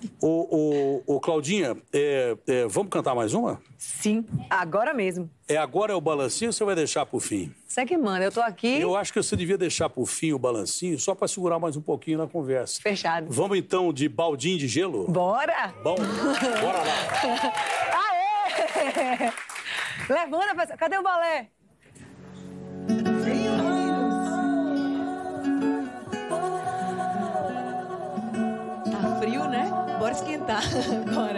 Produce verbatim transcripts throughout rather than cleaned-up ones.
Ô, ô, ô Claudinha, é, é, vamos cantar mais uma? Sim, agora mesmo. É agora é o balancinho ou você vai deixar pro fim? Você que manda, eu tô aqui. Eu acho que você devia deixar pro fim o balancinho só pra segurar mais um pouquinho na conversa. Fechado. Vamos então de baldinho de gelo? Bora! Bom, bora lá. Aê! Levanta, pessoal. Cadê o balé? Tá frio, né? Bora esquentar agora.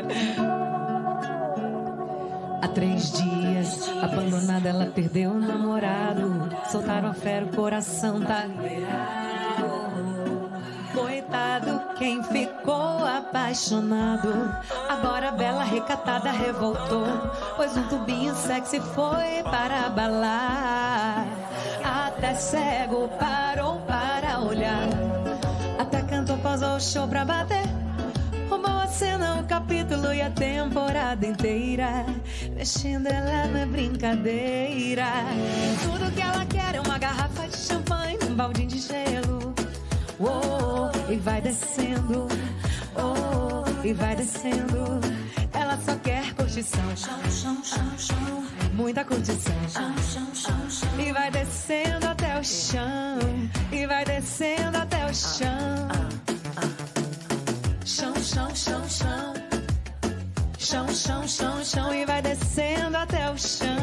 Há três dias, abandonada, ela perdeu o namorado. Soltaram a fera, o coração tá liberado. Coitado, quem ficou apaixonado. Agora a bela recatada revoltou, pois um tubinho sexy foi para abalar. Até cego parou para olhar, até cantou, pausou o show pra bater. Roubou a cena, o capítulo e a temporada inteira. Mexendo ela não é brincadeira. Tudo que ela quer é uma garrafa de champanhe, um baldinho de gelo. Oh, e vai descendo, oh, e vai descendo. Ela só quer curtição, chão, chão, chão, chão. Muita curtição, chão, chão, chão, chão. E vai descendo até o chão, e vai descendo até o chão. Chão, chão, chão, chão. Chão, chão, chão, chão. E vai descendo até o chão.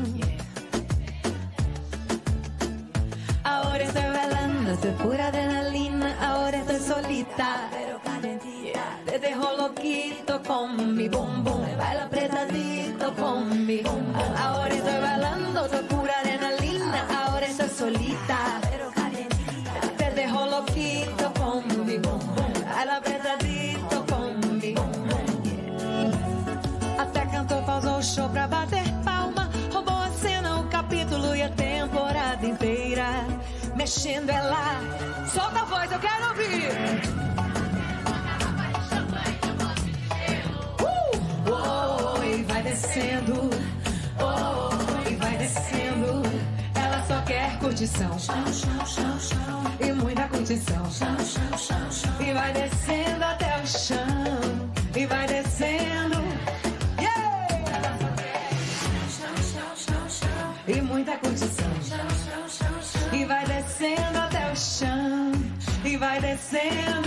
Ahora estoy bailando, estoy pura adrenalina. Ahora estoy solita, pero calentita. Te dejo loquito con mi bum bum. Baila apretadito con mi bum bum. Ahora estoy bailando, estoy pura adrenalina. Ahora estoy solita, pero calentita. Te dejo loquito con mi bum bum. Baila apretadito con mi bum bum. Até cantou, pausou o show pra bater palma. Roubou a cena, o capítulo e a temporada inteira. Mexendo ela, solta a voz, eu quero ouvir. Uh! Oh, e vai descendo, oh, e vai descendo. Ela só quer curtição, chão, chão, chão, chão. E muita curtição, chão, chão, chão, chão. E vai descendo até o chão, e vai descendo. Yeah! Ela só quer chão, chão, chão, chão. E muita curtição, chão, chão, chão, chão. E vai descendo até o chão, e vai descendo.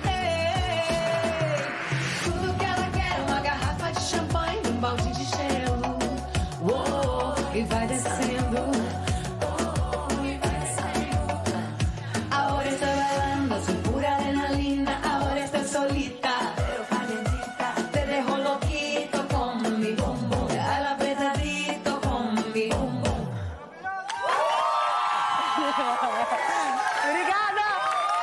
Ei, tudo que ela quer é uma garrafa de champanhe, um balde de gelo. Oh, e vai descendo. Oh, e vai descendo. Ahora estoy bailando, soy pura adrenalina. Ahora estoy solita, pero calentita. Te dejo loquito con mi bum bum. Al apretadito con mi bum bum. Obrigada!